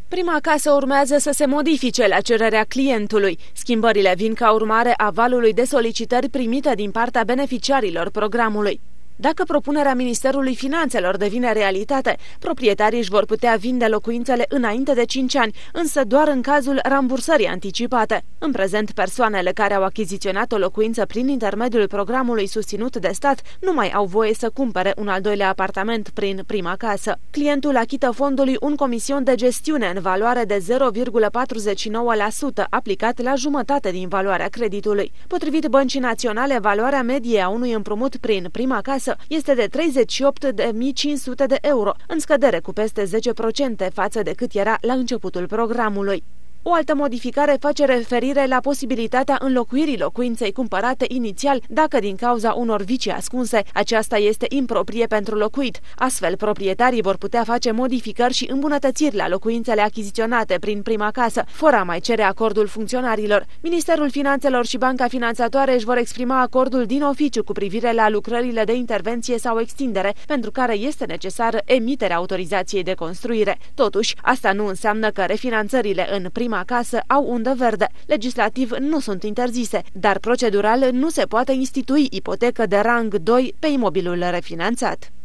Prima casă urmează să se modifice la cererea clientului. Schimbările vin ca urmare a valului de solicitări primite din partea beneficiarilor programului. Dacă propunerea Ministerului Finanțelor devine realitate, proprietarii își vor putea vinde locuințele înainte de 5 ani, însă doar în cazul rambursării anticipate. În prezent, persoanele care au achiziționat o locuință prin intermediul programului susținut de stat nu mai au voie să cumpere un al doilea apartament prin prima casă. Clientul achită fondului un comision de gestiune în valoare de 0,49%, aplicat la jumătate din valoarea creditului. Potrivit Băncii Naționale, valoarea medie a unui împrumut prin prima casă este de 38.500 de euro, în scădere cu peste 10% față de cât era la începutul programului. O altă modificare face referire la posibilitatea înlocuirii locuinței cumpărate inițial dacă din cauza unor vicii ascunse aceasta este improprie pentru locuit. Astfel, proprietarii vor putea face modificări și îmbunătățiri la locuințele achiziționate prin prima casă, fără a mai cere acordul funcționarilor. Ministerul Finanțelor și Banca Finanțatoare își vor exprima acordul din oficiu cu privire la lucrările de intervenție sau extindere, pentru care este necesară emiterea autorizației de construire. Totuși, asta nu înseamnă că refinanțările în prima casă au undă verde. Legislativ nu sunt interzise, dar procedural nu se poate institui ipotecă de rang 2 pe imobilul refinanțat.